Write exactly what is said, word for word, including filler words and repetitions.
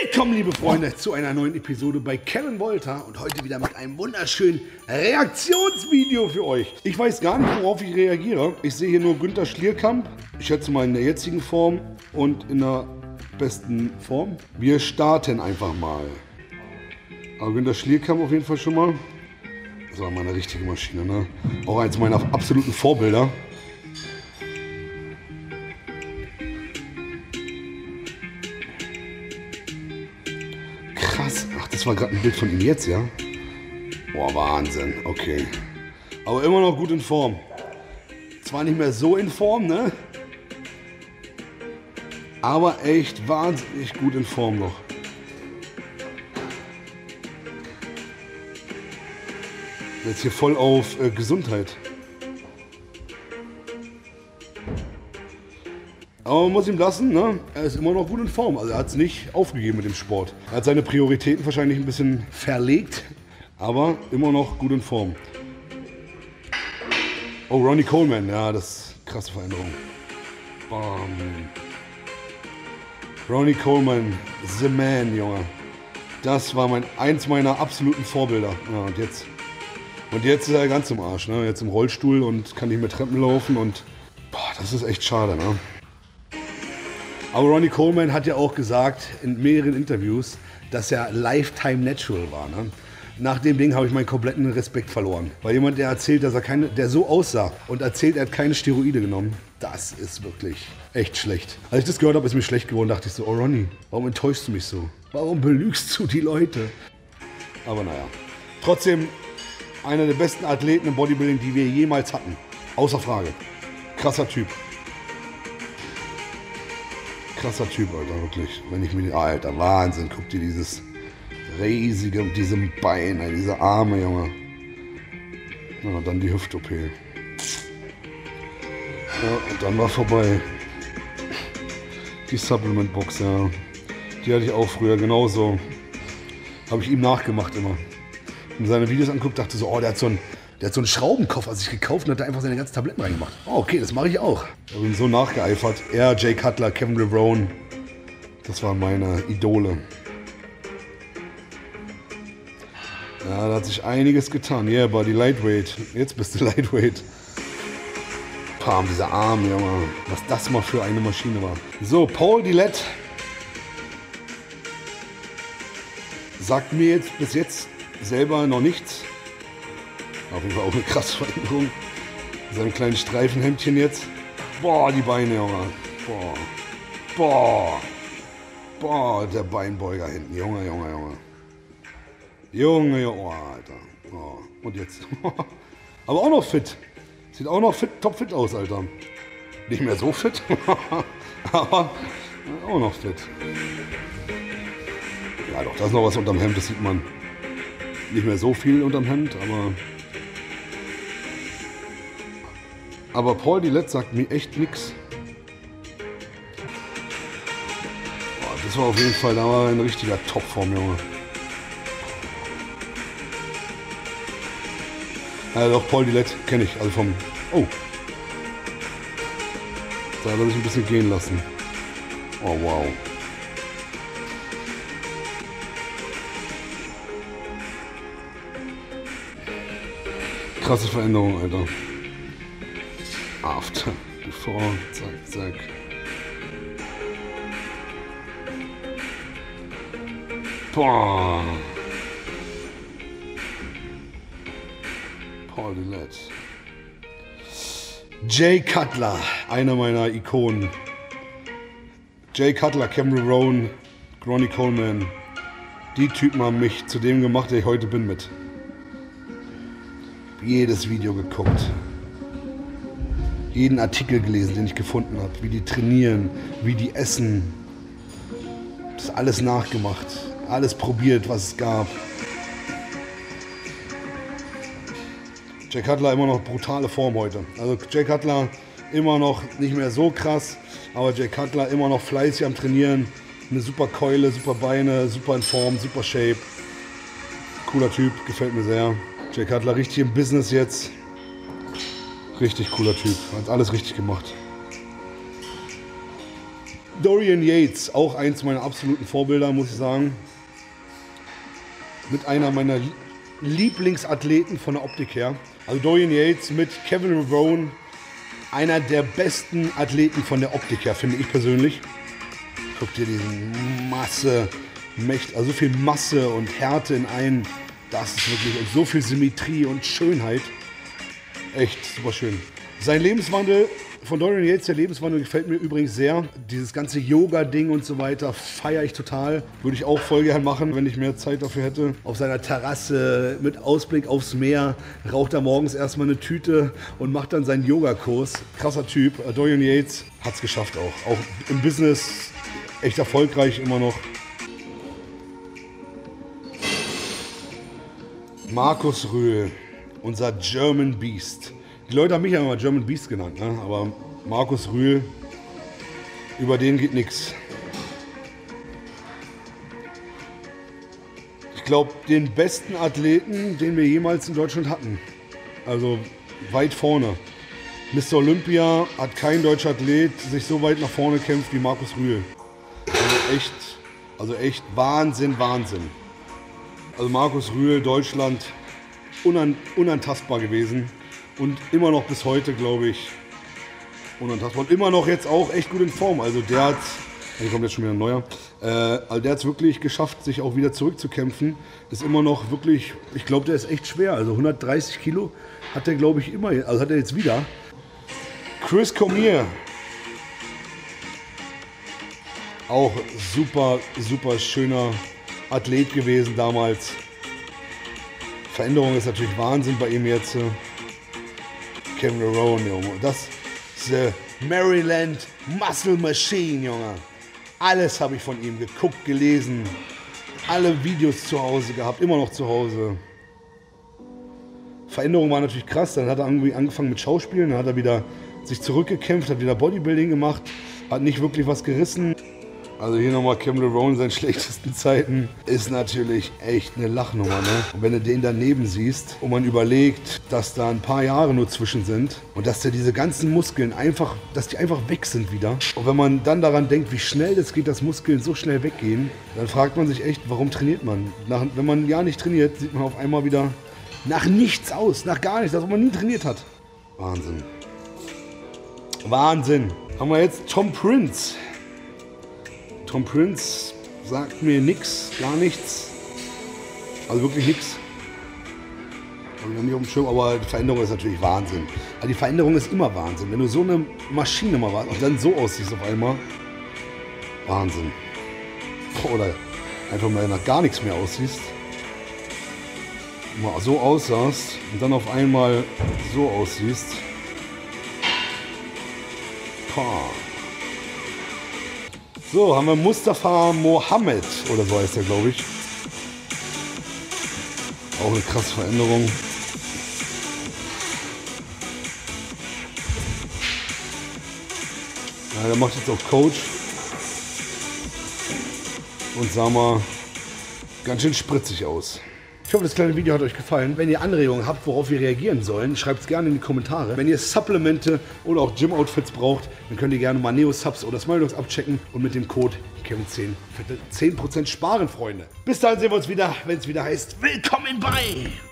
Willkommen, liebe Freunde, zu einer neuen Episode bei Kevin Wolter und heute wieder mit einem wunderschönen Reaktionsvideo für euch. Ich weiß gar nicht, worauf ich reagiere. Ich sehe hier nur Günther Schlierkamp. Ich schätze mal in der jetzigen Form und in der besten Form. Wir starten einfach mal. Aber Günther Schlierkamp auf jeden Fall schon mal. Das war mal eine richtige Maschine, ne? Auch eins meiner absoluten Vorbilder. Krass. Ach, das war gerade ein Bild von ihm jetzt, ja? Boah, Wahnsinn. Okay. Aber immer noch gut in Form. Zwar nicht mehr so in Form, ne? Aber echt wahnsinnig gut in Form noch. Jetzt hier voll auf äh, Gesundheit. Aber man muss ihm lassen, ne? Er ist immer noch gut in Form. Also er hat es nicht aufgegeben mit dem Sport. Er hat seine Prioritäten wahrscheinlich ein bisschen verlegt, aber immer noch gut in Form. Oh, Ronnie Coleman, ja, das ist eine krasse Veränderung. Bam. Ronnie Coleman, the man, Junge. Das war mein, eins meiner absoluten Vorbilder. Ja, und jetzt, und jetzt ist er ganz im Arsch, ne? Jetzt im Rollstuhl und kann nicht mehr Treppen laufen und boah, das ist echt schade, ne? Aber Ronnie Coleman hat ja auch gesagt in mehreren Interviews, dass er Lifetime Natural war. Ne? Nach dem Ding habe ich meinen kompletten Respekt verloren. Weil jemand, der erzählt, dass er keine, der so aussah und erzählt, er hat keine Steroide genommen, das ist wirklich echt schlecht. Als ich das gehört habe, ist mir schlecht geworden, dachte ich so, oh Ronnie, warum enttäuschst du mich so? Warum belügst du die Leute? Aber naja, trotzdem einer der besten Athleten im Bodybuilding, die wir jemals hatten. Außer Frage. Krasser Typ. Krasser Typ, Alter, wirklich. Wenn ich mir, Alter, Wahnsinn, guck dir dieses riesige, diese Beine, diese Arme, Junge. Na, und dann die Hüft-O P. Ja, und dann war vorbei. Die Supplement-Box, ja. Die hatte ich auch früher, genauso. Habe ich ihm nachgemacht immer. Und seine Videos anguckt, dachte so, oh, der hat so einen, der hat so einen Schraubenkoffer sich gekauft und hat da einfach seine ganzen Tabletten reingemacht. Oh, okay, das mache ich auch. Ich habe ihm so nachgeeifert. Er, Jay Cutler, Kevin Levrone. Das waren meine Idole. Ja, da hat sich einiges getan. Yeah, Buddy, Lightweight. Jetzt bist du Lightweight. Pam, dieser Arm, Junge. Was das mal für eine Maschine war. So, Paul Dillett sagt mir jetzt bis jetzt selber noch nichts. Auf jeden Fall auch eine krasse Veränderung. Sein kleines Streifenhemdchen jetzt. Boah, die Beine, Junge. Boah. Boah. Boah, der Beinbeuger hinten. Junge, Junge, Junge. Junge, Junge, oh, Alter. Oh. Und jetzt. Aber auch noch fit. Sieht auch noch fit, topfit aus, Alter. Nicht mehr so fit, aber auch noch fit. Ja, doch, da ist noch was unterm Hemd, das sieht man. Nicht mehr so viel unterm Hemd, aber... Aber Paul Dillett sagt mir echt nix. Boah, das war auf jeden Fall, da war ein richtiger Topform, Junge. Ja doch, Paul Dillett kenne ich, also vom... Oh. Da hat er sich ein bisschen gehen lassen. Oh, wow. Krasse Veränderung, Alter. After, before, zack, zack. Boah. Paul Dillett. Jay Cutler, einer meiner Ikonen. Jay Cutler, Kevin Levrone, Ronnie Coleman. Die Typen haben mich zu dem gemacht, der ich heute bin mit. Jedes Video geguckt. Jeden Artikel gelesen, den ich gefunden habe. Wie die trainieren, wie die essen. Das alles nachgemacht. Alles probiert, was es gab. Jay Cutler immer noch brutale Form heute. Also Jay Cutler immer noch nicht mehr so krass, aber Jay Cutler immer noch fleißig am Trainieren. Eine super Keule, super Beine, super in Form, super Shape. Cooler Typ, gefällt mir sehr. Jay Cutler richtig im Business jetzt. Richtig cooler Typ, hat alles richtig gemacht. Dorian Yates, auch eins meiner absoluten Vorbilder, muss ich sagen. Mit einer meiner Lieblingsathleten von der Optik her. Also Dorian Yates mit Kevin Ravone, einer der besten Athleten von der Optik her, finde ich persönlich. Guck dir diese Masse, also so viel Masse und Härte in einem. Das ist wirklich, und so viel Symmetrie und Schönheit. Echt super schön. Sein Lebenswandel von Dorian Yates, der Lebenswandel gefällt mir übrigens sehr. Dieses ganze Yoga-Ding und so weiter feiere ich total. Würde ich auch voll gern machen, wenn ich mehr Zeit dafür hätte. Auf seiner Terrasse mit Ausblick aufs Meer raucht er morgens erstmal eine Tüte und macht dann seinen Yogakurs. Krasser Typ. Dorian Yates hat es geschafft auch. Auch im Business echt erfolgreich immer noch. Markus Rühl, unser German Beast. Die Leute haben mich ja immer German Beast genannt, ne? Aber Markus Rühl, über den geht nichts. Ich glaube, den besten Athleten, den wir jemals in Deutschland hatten. Also weit vorne. Mister Olympia hat kein deutscher Athlet sich so weit nach vorne gekämpft wie Markus Rühl. Also echt, also echt Wahnsinn, Wahnsinn. Also Markus Rühl, Deutschland, unan, unantastbar gewesen und immer noch bis heute, glaube ich, unantastbar. Und immer noch jetzt auch echt gut in Form. Also der hat, hier kommt jetzt schon wieder ein neuer, äh, also der hat es wirklich geschafft, sich auch wieder zurückzukämpfen. Ist immer noch wirklich, ich glaube, der ist echt schwer. Also hundertdreißig Kilo hat der, glaube ich, immer, also hat er jetzt wieder. Chris Cormier. Auch super, super schöner Athlet gewesen damals. Veränderung ist natürlich Wahnsinn bei ihm jetzt. Kevin Ravone, Junge. Das ist der Maryland Muscle Machine, Junge. Alles habe ich von ihm geguckt, gelesen. Alle Videos zu Hause gehabt, immer noch zu Hause. Veränderung war natürlich krass. Dann hat er irgendwie angefangen mit Schauspielen. Dann hat er wieder sich zurückgekämpft, hat wieder Bodybuilding gemacht. Hat nicht wirklich was gerissen. Also hier nochmal Kevin Ravone in seinen schlechtesten Zeiten ist natürlich echt eine Lachnummer, ne? Und wenn du den daneben siehst und man überlegt, dass da ein paar Jahre nur zwischen sind und dass der diese ganzen Muskeln einfach, dass die einfach weg sind wieder. Und wenn man dann daran denkt, wie schnell das geht, dass Muskeln so schnell weggehen, dann fragt man sich echt, warum trainiert man? Nach, wenn man ein Jahr nicht trainiert, sieht man auf einmal wieder nach nichts aus, nach gar nichts, als ob man nie trainiert hat. Wahnsinn. Wahnsinn. Haben wir jetzt Tom Prince. Tom Prince sagt mir nichts, gar nichts. Also wirklich nichts. Habe ich noch nicht auf dem Schirm, aber die Veränderung ist natürlich Wahnsinn. Also die Veränderung ist immer Wahnsinn. Wenn du so eine Maschine mal warst und dann so aussiehst auf einmal. Wahnsinn. Oder einfach mal nach gar nichts mehr aussiehst. Mal so aussahst und dann auf einmal so aussiehst. Pah. So, haben wir Mustafa Mohammed, oder so heißt der, glaube ich. Auch eine krasse Veränderung. Ja, der macht jetzt auch Coach. Und sah mal ganz schön spritzig aus. Ich hoffe, das kleine Video hat euch gefallen. Wenn ihr Anregungen habt, worauf wir reagieren sollen, schreibt es gerne in die Kommentare. Wenn ihr Supplemente oder auch Gym-Outfits braucht, dann könnt ihr gerne mal Neo-Subs oder Smiledogs abchecken und mit dem Code Kevin zehn für zehn Prozent sparen, Freunde. Bis dahin sehen wir uns wieder, wenn es wieder heißt, willkommen bei